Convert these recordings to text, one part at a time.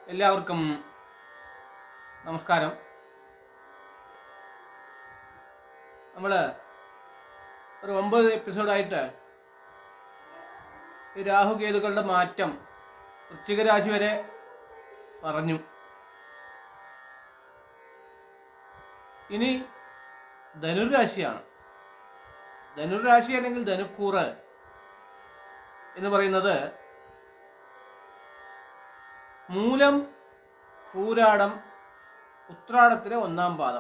എല്ലാവർക്കും നമസ്കാരം. നമ്മൾ ഒരു 9 എപ്പിസോഡായിട്ട് ഈ രാഹുകേതുക്കളുടെ മാറ്റം വൃശ്ചിക രാശി വരെ പറഞ്ഞു. ഇനി ധനുരാശിയാണ്. ധനുരാശി അല്ലെങ്കിൽ ധനുക്കൂറ് എന്ന് പറയുന്നത് മൂലം, പൂരാടം, ഉത്രാടത്തിലെ 1-ാം പാദം.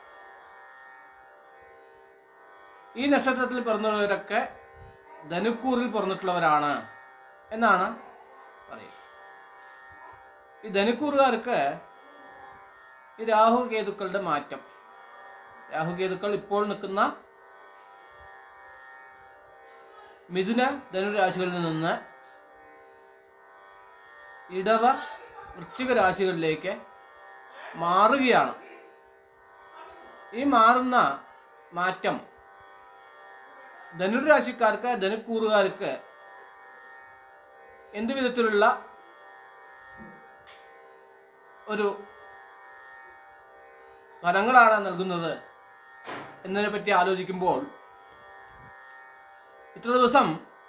ഈ നക്ഷത്രത്തിൽ പിറന്നവരൊക്കെ ധനുക്കൂറിൽ പിറന്നിട്ടുള്ളവരാണ് എന്നാണ് പറയുന്നത്. ഈ ധനുക്കൂറുകാർക്ക് ഈ രാഹുകേതുക്കളുടെ മാറ്റം, രാഹുകേതുക്കൾ ഇപ്പോൾ നിൽക്കുന്ന മിഥുന ധനുരാശികളിൽ നിന്ന് ഇടവ വൃശ്ചിക രാശികളിലേക്ക് മാറുകയാണ്. ഈ മാറുന്ന മാറ്റം ധനുരാശിക്കാർക്ക്, ധനുക്കൂറുകാർക്ക് എന്തു വിധത്തിലുള്ള ഒരു ഫലങ്ങളാണ് നൽകുന്നത് എന്നതിനെ പറ്റി ആലോചിക്കുമ്പോൾ, ഇത്ര ദിവസം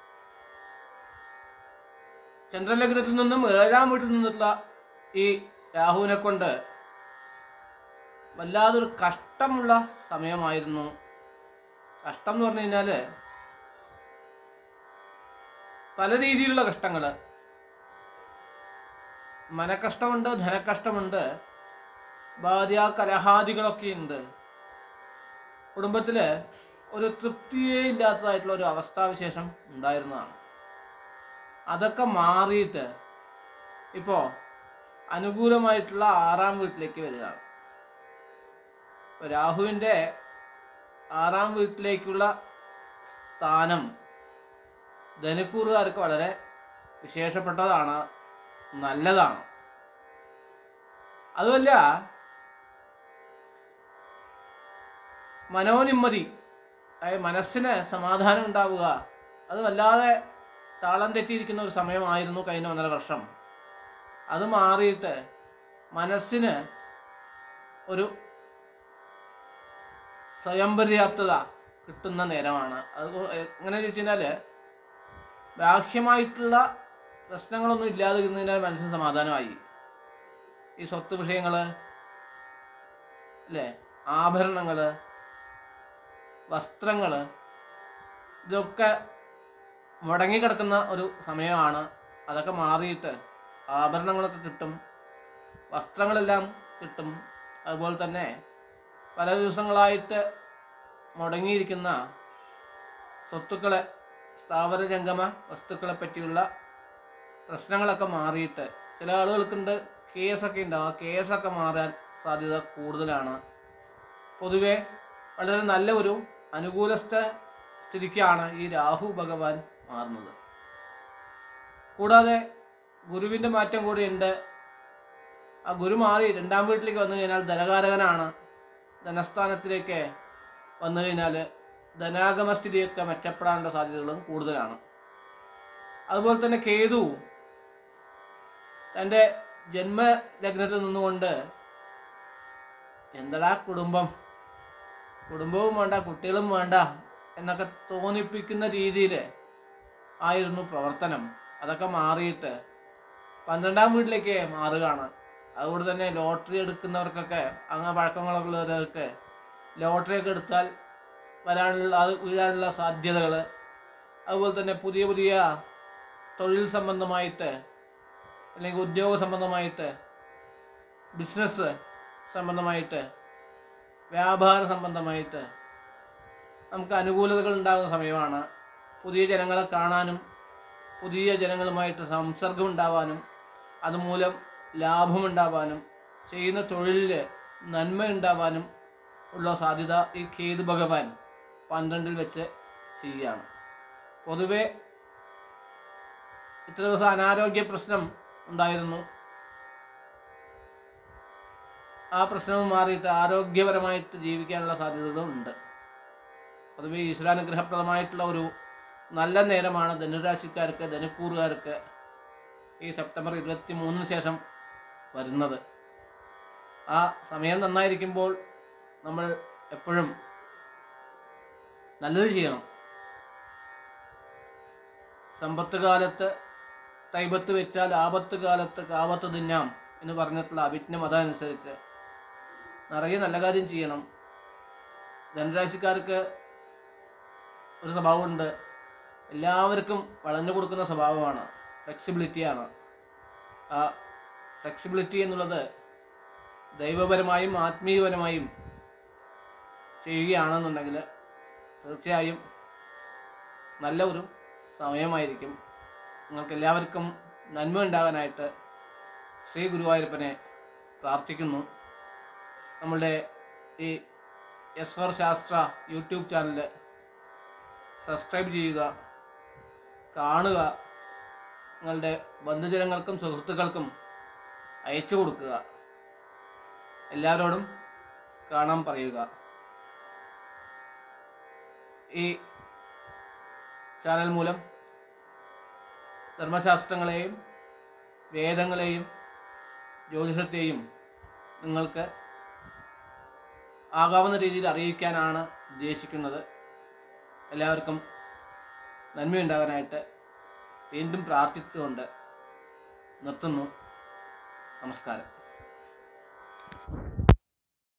ചന്ദ്രലഗ്നത്തിൽ നിന്നും 7-ാം വീട്ടിൽ നിന്നുള്ള ഈ രാഹുവിനെ കൊണ്ട് വല്ലാതൊരു കഷ്ടമുള്ള സമയമായിരുന്നു. കഷ്ടം എന്ന് പറഞ്ഞു കഴിഞ്ഞാൽ പല രീതിയിലുള്ള കഷ്ടങ്ങൾ, മനക്കഷ്ടമുണ്ട്, ധനക്കഷ്ടമുണ്ട്, ഭാര്യ കലഹാദികളൊക്കെ ഉണ്ട്. കുടുംബത്തിൽ ഒരു തൃപ്തിയേ ഇല്ലാത്തതായിട്ടുള്ള ഒരു അവസ്ഥാവിശേഷം ഉണ്ടായിരുന്നതാണ്. അതൊക്കെ മാറിയിട്ട് ഇപ്പോൾ അനുകൂലമായിട്ടുള്ള 6-ാം വീട്ടിലേക്ക് വരികയാണ്. ഇപ്പോൾ രാഹുവിൻ്റെ 6-ാം വീട്ടിലേക്കുള്ള സ്ഥാനം ധനുക്കൂറുകാർക്ക് വളരെ വിശേഷപ്പെട്ടതാണ്, നല്ലതാണ്. അതുമല്ല, മനോനിമ്മതി, മനസ്സിന് സമാധാനം ഉണ്ടാവുക, അത് വല്ലാതെ താളം തെറ്റിയിരിക്കുന്ന ഒരു സമയമായിരുന്നു കഴിഞ്ഞ 1.5 വർഷം. അത് മാറിയിട്ട് മനസ്സിന് ഒരു സ്വയം പര്യാപ്തത കിട്ടുന്ന നേരമാണ്. അത് എങ്ങനെ ചോദിച്ചു കഴിഞ്ഞാൽ, ബാഹ്യമായിട്ടുള്ള പ്രശ്നങ്ങളൊന്നും ഇല്ലാതിരുന്നതിനാൽ മനസ്സിന് സമാധാനമായി. ഈ സ്വത്ത് വിഷയങ്ങൾ അല്ലേ, ആഭരണങ്ങൾ, വസ്ത്രങ്ങൾ, ഇതൊക്കെ മുടങ്ങിക്കിടക്കുന്ന ഒരു സമയമാണ്. അതൊക്കെ മാറിയിട്ട് ആഭരണങ്ങളൊക്കെ കിട്ടും, വസ്ത്രങ്ങളെല്ലാം കിട്ടും. അതുപോലെ തന്നെ പല ദിവസങ്ങളായിട്ട് മുടങ്ങിയിരിക്കുന്ന സ്വത്തുക്കളെ, സ്ഥാവര ജംഗമ വസ്തുക്കളെ പറ്റിയുള്ള പ്രശ്നങ്ങളൊക്കെ മാറിയിട്ട്, ചില ആളുകൾക്കുണ്ട് കേസൊക്കെ ഉണ്ടാവും, ആ കേസൊക്കെ മാറാൻ സാധ്യത കൂടുതലാണ്. പൊതുവെ വളരെ നല്ല ഒരു അനുകൂല സ്ഥിതിക്കാണ് ഈ രാഹു ഭഗവാൻ മാറുന്നത്. കൂടാതെ ഗുരുവിൻ്റെ മാറ്റം കൂടിയുണ്ട്. ആ ഗുരു മാറി 2-ാം വീട്ടിലേക്ക് വന്നു കഴിഞ്ഞാൽ ധനകാരകനാണ്. ധനസ്ഥാനത്തിലേക്ക് വന്നു കഴിഞ്ഞാൽ ധനാഗമസ്ഥിതിയൊക്കെ മെച്ചപ്പെടാനുള്ള സാധ്യതകളും കൂടുതലാണ്. അതുപോലെ തന്നെ കേതു തൻ്റെ ജന്മലഗ്നത്തിൽ നിന്നുകൊണ്ട് എന്തടാ കുടുംബവും വേണ്ട, കുട്ടികളും വേണ്ട എന്നൊക്കെ തോന്നിപ്പിക്കുന്ന രീതിയിൽ ആയിരുന്നു പ്രവർത്തനം. അതൊക്കെ മാറിയിട്ട് 12-ാം വീട്ടിലേക്ക് മാറുകയാണ്. അതുകൊണ്ട് തന്നെ ലോട്ടറി എടുക്കുന്നവർക്കൊക്കെ, അങ്ങനെ പഴക്കങ്ങളൊക്കെ ഉള്ളവർക്ക് ലോട്ടറിയൊക്കെ എടുത്താൽ അത് വീഴാനുള്ള സാധ്യതകൾ, അതുപോലെ തന്നെ പുതിയ പുതിയ തൊഴിൽ സംബന്ധമായിട്ട് അല്ലെങ്കിൽ ഉദ്യോഗ സംബന്ധമായിട്ട്, ബിസിനസ് സംബന്ധമായിട്ട്, വ്യാപാര സംബന്ധമായിട്ട് നമുക്ക് അനുകൂലതകൾ ഉണ്ടാകുന്ന സമയമാണ്. പുതിയ ജനങ്ങളെ കാണാനും പുതിയ ജനങ്ങളുമായിട്ട് സംസർഗം ഉണ്ടാവാനും അതുമൂലം ലാഭമുണ്ടാവാനും ചെയ്യുന്ന തൊഴിലിൽ നന്മ ഉണ്ടാവാനും ഉള്ള സാധ്യത ഈ കേതു ഭഗവാൻ 12-ൽ വെച്ച് ചെയ്യുകയാണ്. പൊതുവെ ഇത്ര ദിവസം അനാരോഗ്യ പ്രശ്നം ഉണ്ടായിരുന്നു. ആ പ്രശ്നവും മാറിയിട്ട് ആരോഗ്യപരമായിട്ട് ജീവിക്കാനുള്ള സാധ്യതകളും ഉണ്ട്. പൊതുവെ ഈശ്വരാനുഗ്രഹപ്രദമായിട്ടുള്ള ഒരു നല്ല നേരമാണ് ധനുരാശിക്കാർക്ക്, ധനുക്കൂറുകാർക്ക് ഈ സെപ്റ്റംബർ 23-ന് ശേഷം വരുന്നത്. ആ സമയം നന്നായിരിക്കുമ്പോൾ നമ്മൾ എപ്പോഴും നല്ലത് ചെയ്യണം. സമ്പത്ത് കാലത്ത് തൈബത്ത് വെച്ചാൽ ആപത്ത് കാലത്ത് കാവത്ത് തിന്നാം എന്ന് പറഞ്ഞിട്ടുള്ള അഭിജ്ഞ മതം അനുസരിച്ച് നിറയെ നല്ല കാര്യം ചെയ്യണം. ധനുരാശിക്കാർക്ക് ഒരു സ്വഭാവമുണ്ട്, എല്ലാവർക്കും വളഞ്ഞു കൊടുക്കുന്ന സ്വഭാവമാണ്, ഫ്ലെക്സിബിലിറ്റിയാണ്. ആ ഫ്ലെക്സിബിലിറ്റി എന്നുള്ളത് ദൈവപരമായും ആത്മീയപരമായും ചെയ്യുകയാണെന്നുണ്ടെങ്കിൽ തീർച്ചയായും നല്ല ഒരു സമയമായിരിക്കും. നിങ്ങൾക്ക് എല്ലാവർക്കും നന്മ ഉണ്ടാകാനായിട്ട് ശ്രീ ഗുരുവായൂരപ്പനെ പ്രാർത്ഥിക്കുന്നു. നമ്മളുടെ ഈ S four Shastra YouTube channel subscribe ചെയ്യുക, കാണുക, നിങ്ങളുടെ ബന്ധുജനങ്ങൾക്കും സുഹൃത്തുക്കൾക്കും അയച്ചു കൊടുക്കുക, എല്ലാവരോടും കാണാൻ പറയുക. ഈ ചാനൽ മൂലം ധർമ്മശാസ്ത്രങ്ങളെയും വേദങ്ങളെയും ജ്യോതിഷത്തെയും നിങ്ങൾക്ക് ആകാവുന്ന രീതിയിൽ അറിയിക്കാനാണ് ഉദ്ദേശിക്കുന്നത്. എല്ലാവർക്കും നന്മയുണ്ടാകാനായിട്ട് വീണ്ടും പ്രാർത്ഥിച്ചുകൊണ്ട് നിർത്തുന്നു. നമസ്കാരം.